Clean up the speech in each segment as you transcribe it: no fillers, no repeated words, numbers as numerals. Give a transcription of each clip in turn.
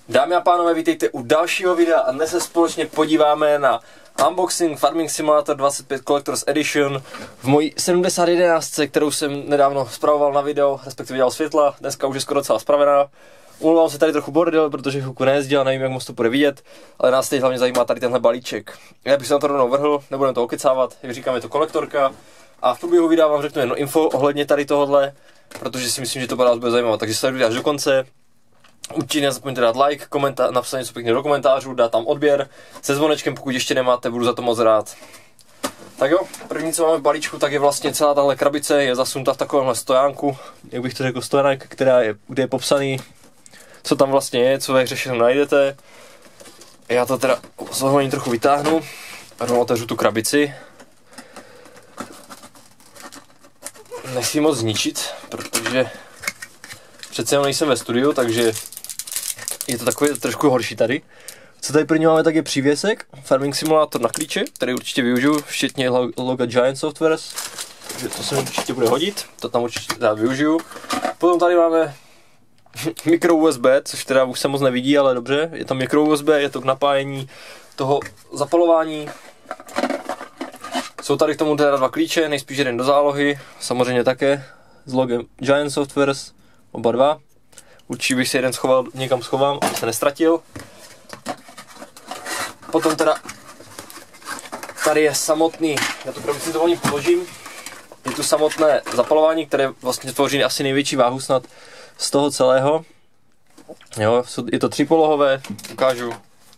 Dámy a pánové, vítejte u dalšího videa a dnes se společně podíváme na unboxing Farming Simulator 25 Collector's Edition v mojí 7011, kterou jsem nedávno spravoval na video, respektive dělal světla, dneska už je skoro celá spravená. Umlouvám se tady trochu bordel, protože chvilku nejezdil, nevím, jak moc to bude vidět, ale nás teď hlavně zajímá tady tenhle balíček. Já bych se na to rovnou vrhl, nebudeme to okecávat, jak říkám, je to kolektorka a v průběhu videa vám řeknu jedno info ohledně tady tohohle, protože si myslím, že to vás bude zajímat, takže sledujte až do konce. Určitě nezapomeňte dát like, napsat něco pěkně do komentářů, dát tam odběr se zvonečkem, pokud ještě nemáte, budu za to moc rád. Tak jo, první co máme v balíčku, tak je vlastně celá tahle krabice, je zasunta v takovémhle stojánku, jak bych to řekl, stojánek, kde je popsaný, co tam vlastně je, co ve hře všechno najdete. Já to teda zahojení trochu vytáhnu a rovnou otevřu tu krabici. Nechci ji moc zničit, protože přece jenom nejsem ve studiu, takže je to takový trošku horší tady. Co tady první máme, tak je přívěsek, Farming Simulator na klíče, který určitě využiju, včetně loga Giant Softwares, takže to se mi určitě bude hodit, to tam určitě teda využiju. Potom tady máme mikro USB, což teda už se moc nevidí, ale dobře, je tam mikro USB, je to k napájení toho zapalování. Jsou tady k tomu teda dva klíče, nejspíš jeden do zálohy, samozřejmě také s logem Giant Softwares, oba dva. Určitě bych si jeden někam schovám, aby se nestratil. Potom teda tady je samotný, já to krabici dovolím položím, je tu samotné zapalování, které vlastně tvoří asi největší váhu snad z toho celého. Jo, je to třípolohové, ukážu.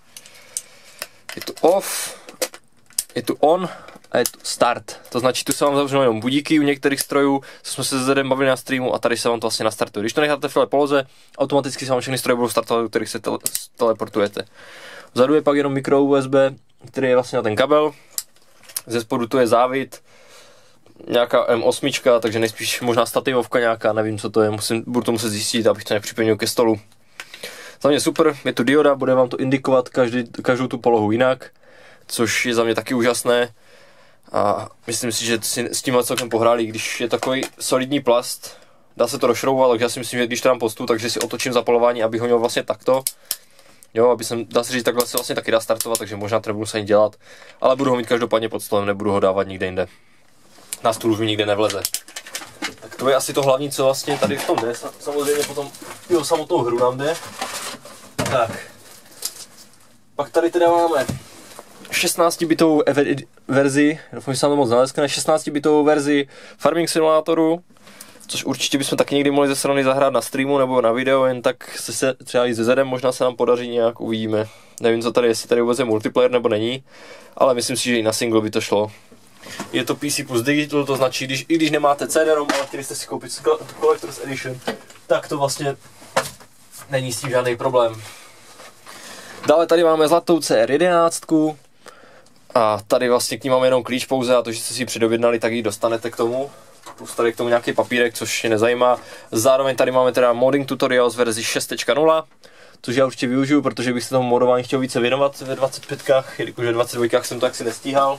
Je tu off, je tu on a je tu start. To značí, tu se vám zavřou jenom budíky u některých strojů, co jsme se s Zedem bavili na streamu, a tady se vám to vlastně nastartuje. Když to necháte v poloze, automaticky se vám všechny stroje budou startovat, do kterých se teleportujete. Vzadu je pak jenom mikro USB, který je vlastně na ten kabel. Ze spodu tu je závit, nějaká M8, takže nejspíš možná stativovka nějaká, nevím co to je, budu to muset zjistit, abych to nepřipevnil ke stolu. Za mě super, je tu dioda, bude vám to indikovat každou tu polohu jinak, což je za mě taky úžasné. A myslím si, že si s tím celkem pohráli, když je takový solidní plast, dá se to rozšroubovat, takže já si myslím, že když to dám postu, takže si otočím zapalování, abych ho měl vlastně takto. Jo, dá se říct, takhle se vlastně taky dá startovat, takže možná to nebudu se ani dělat, ale budu ho mít každopádně pod stolem, nebudu ho dávat nikde jinde. Na stůl už mi nikde nevleze. Tak to je asi to hlavní, co vlastně tady v tom jde, samozřejmě potom jo, samotnou hru nám jde. Tak. Pak tady teda máme 16-bitovou verzi, doufám, že se nám to moc naleskne, 16-bitovou verzi Farming Simulatoru, což určitě bychom taky někdy mohli ze strany zahrát na streamu nebo na video, jen tak se třeba i se Zedem možná se nám podaří nějak, uvidíme. Nevím, co tady, jestli tady vůbec je multiplayer nebo není, ale myslím si, že i na single by to šlo. Je to PC plus Digital, to značí, i když nemáte CD-ROM, ale chtěli jste si koupit Collector's Edition, tak to vlastně není s tím žádný problém. Dále tady máme zlatou CR11 a tady vlastně k ní máme jenom klíč pouze, a to, že jste si ji předobjednali, tak ji dostanete k tomu. Plus tady k tomu nějaký papírek, což je nezajímá. Zároveň tady máme teda modding tutorial z verzi 6.0, což já určitě využiju, protože bych se tomu modování chtěl více věnovat ve 25kách, jelikož ve 22kách jsem to jaksi nestíhal.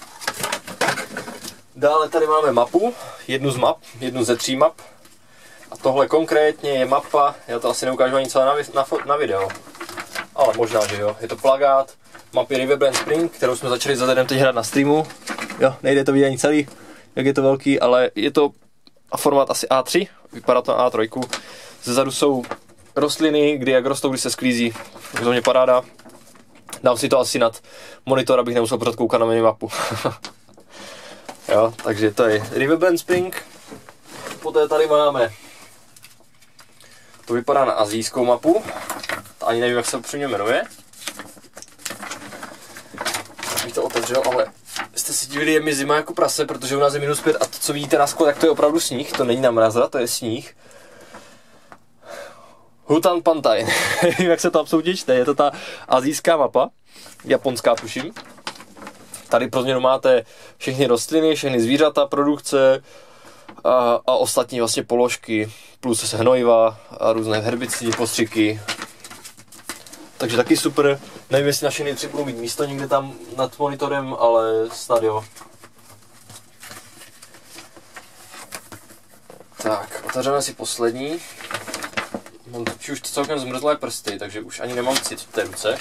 Dále tady máme mapu, jednu ze 3 map. A tohle konkrétně je mapa, já to asi neukážu ani celé na video. Ale možná, že jo. Je to plagát mapy Riverbrand Spring, kterou jsme začali za Zedem teď hrát na streamu. Jo, nejde to vidět ani celý, jak je to velký, ale je to formát asi A3, vypadá to na A3. Zezadu jsou rostliny, kdy jak rostou, když se sklízí, to mě paráda. Dám si to asi nad monitor, abych nemusel pořád koukat na minimapu. Jo, takže to je Riverbrand Spring. Poté tady máme, to vypadá na asijskou mapu, ani nevím, jak se upřímně jmenuje. Bych to otevřel, ale jste si divili, je mi zima jako prase, protože u nás je -5 a to, co vidíte na sklo, tak to je opravdu sníh, to není na mraza, to je sníh. Hutan Pantai, nevím, jak se to absolutně čte, je to ta asijská mapa, japonská tuším. Tady pro změnu máte všechny rostliny, všechny zvířata, produkce a ostatní vlastně položky, plus hnojiva a různé herbicidy, postřiky. Takže taky super, nevím, jestli na všechny 3 budou mít místo někde tam nad monitorem, ale snad jo. Tak, otevřeme si poslední. Mám už celkem zmrzlé prsty, takže už ani nemám cit v té ruce.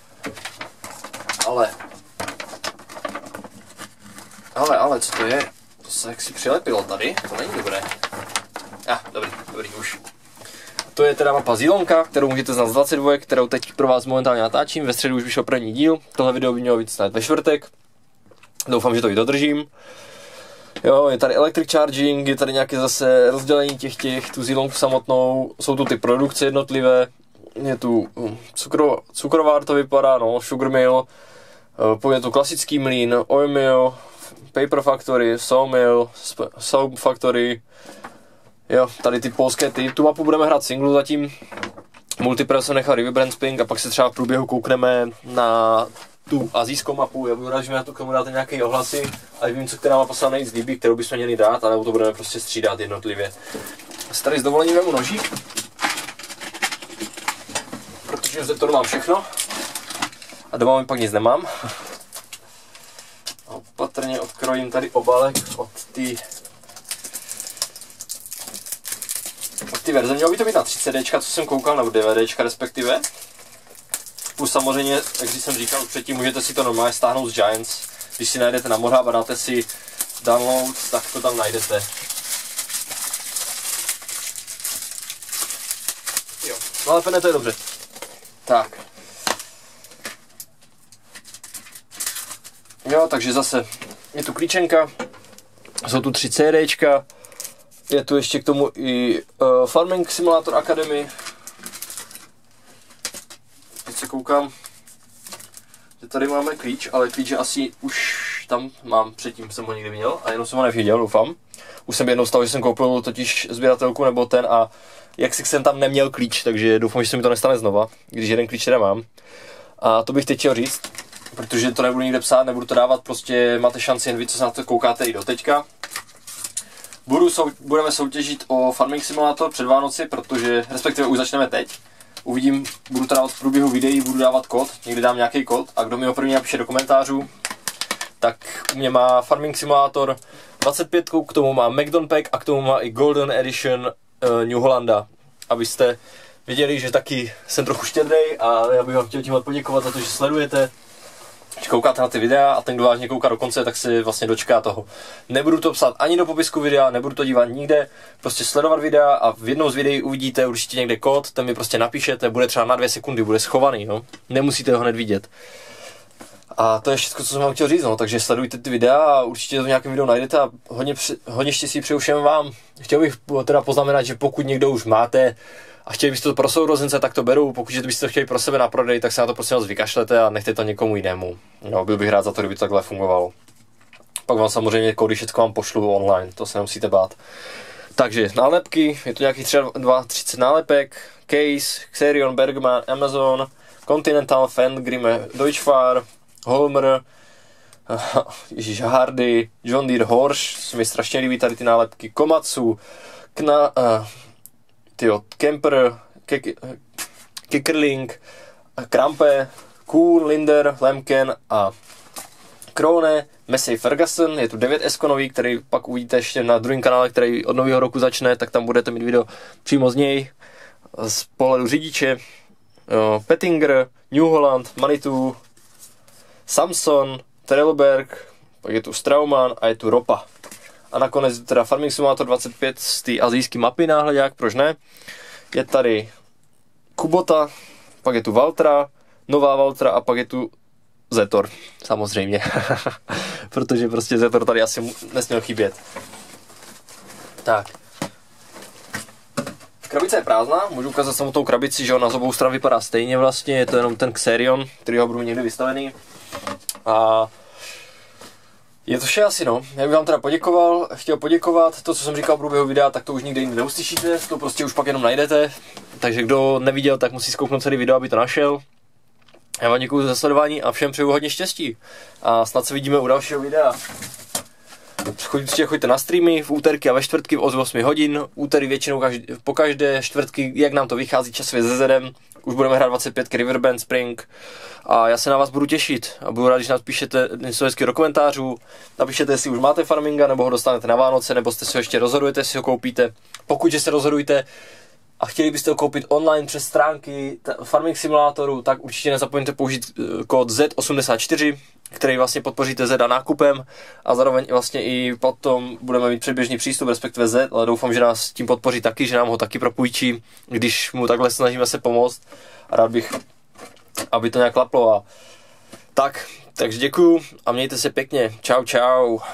Ale, co to je? To se jaksi přilepilo tady, to není dobré. Dobrý, už. To je teda mapa Zilonka, kterou můžete znát z 22, kterou teď pro vás momentálně natáčím. Ve středu už vyšel první díl, tohle video by mělo být snad ve čtvrtek. Doufám, že to i dodržím. Jo, je tady electric charging, je tady nějaké zase rozdělení tu Zilonku samotnou, jsou tu ty produkce jednotlivé, je tu cukrovár to vypadá, no, sugar mill, je tu klasický mlýn, oil mill, paper factory, sawmill, soap factory, jo, tady ty polské tu mapu budeme hrát singlu zatím, multiplayer jsem nechal Riverbrand Spring a pak se třeba v průběhu koukneme na tu asijskou mapu, já budu rád, že mi na tu kameru dáte nějaké ohlasy, a vím, co která mapa se vám nejvíc líbí, kterou bychom měli dát, ale to budeme prostě střídat jednotlivě. Tady s dovolením vemu nožík, protože v Zeptoru mám všechno a doma mi pak nic nemám. A opatrně odkrojím tady obálek od ty verze. Mělo by to být na 30D, co jsem koukal, nebo DVDčka respektive. Plus samozřejmě, jak jsem říkal předtím, můžete si to normálně stáhnout z Giants. Když si najdete na Morhub a dáte si download, tak to tam najdete. Jo, nalepené to je dobře. Tak. Jo, takže zase je tu klíčenka, jsou tu 3 CDčka, je tu ještě k tomu i Farming Simulator Academy. Teď se koukám, že tady máme klíč, ale klíč asi už tam mám, předtím jsem ho někdy měl a jenom jsem ho neviděl, doufám. Už jsem jednou stalo, že jsem koupil totiž sběratelku nebo ten a jak si jsem tam neměl klíč, takže doufám, že se mi to nestane znova, když jeden klíč teda mám. A to bych teď chtěl říct, protože to nebudu nikde psát, nebudu to dávat, prostě máte šanci jen vy, co se na to koukáte i do teďka. Budeme soutěžit o Farming Simulator před Vánoci, protože respektive už začneme teď. Uvidím, budu to dávat v průběhu videí, budu dávat kód, někdy dám nějaký kód a kdo mi ho první napíše do komentářů, tak u mě má Farming Simulator 25, k tomu má Macdon Pack a k tomu má i Golden Edition New Hollanda, abyste věděli, že taky jsem trochu štědrej a já bych vám chtěl tímhle poděkovat za to, že sledujete, že koukáte na ty videa a ten, kdo vážně kouká do konce, tak si vlastně dočká toho. Nebudu to psát ani do popisku videa, nebudu to dívat nikde, prostě sledovat videa a v jednou z videí uvidíte určitě někde kód, ten mi prostě napíšete, bude třeba na 2 sekundy, bude schovaný, no. Nemusíte ho hned vidět. A to je všechno, co jsem vám chtěl říct, no, takže sledujte ty videa a určitě to v nějakém videu najdete a hodně štěstí přeju všem vám. Chtěl bych teda poznamenat, že pokud někdo už máte a chtěli byste to pro sourozence, tak to beru, pokud byste to chtěli pro sebe na prodej, tak se na to prosím vás vykašlete a nechte to někomu jinému. No, byl bych rád za to, kdyby to takhle fungovalo. Pak vám samozřejmě kódy všechno vám pošlu online, to se nemusíte bát. Takže nálepky, je to nějakých 30 nálepek, Case, Xerion, Bergman, Amazon, Continental, Fendgrime, Deutschfar, Holmer, Ježíš, Hardy, John Deere, Horsch, se mi strašně líbí tady ty nálepky, Komatsu, Kemper, Kickerling, Krampe, Kuhn, Linder, Lemken a Krone, Massey Ferguson, je tu 9S nový, který pak uvidíte ještě na druhém kanále, který od nového roku začne, tak tam budete mít video přímo z něj, z pohledu řidiče, Pettinger, New Holland, Manitou, Samson, Trelleborg, pak je tu Straumann a je tu ropa. A nakonec teda Farming Simulator 25 z té asijské mapy náhledák, proč ne? Je tady Kubota, pak je tu Valtra, nová Valtra a pak je tu Zetor, samozřejmě. Protože prostě Zetor tady asi nesměl chybět. Tak. Krabice je prázdná, můžu ukázat samotnou krabici, že ona z obou stran vypadá stejně vlastně, je to jenom ten Xerion, který ho budu někdy vystavený. A je to vše asi, no. Já bych vám teda chtěl poděkovat, to, co jsem říkal v průběhu videa, tak to už nikde jinde neuslyšíte, to prostě už pak jenom najdete, takže kdo neviděl, tak musí zkouknout celý video, aby to našel. Já vám děkuji za sledování a všem přeju hodně štěstí a snad se vidíme u dalšího videa. Choďte na streamy v úterky a ve čtvrtky od 8 hodin, úterý většinou po každé čtvrtky, jak nám to vychází časově se zedem. Už budeme hrát 25 Riverbrand Spring a já se na vás budu těšit a budu rád, když napíšete něco hezky do komentářů, napíšete, jestli už máte farminga, nebo ho dostanete na Vánoce, nebo jste si ho ještě rozhodujete, jestli ho koupíte. Pokud se rozhodujete, a chtěli byste ho koupit online přes stránky Farming Simulatoru, tak určitě nezapomeňte použít kód Z84, který vlastně podpoříte Zeda nákupem a zároveň vlastně i potom budeme mít předběžný přístup, respektive Z, ale doufám, že nás tím podpoří taky, že nám ho taky propůjčí, když mu takhle snažíme se pomoct a rád bych, aby to nějak klaplo a tak, takže děkuju a mějte se pěkně, čau čau.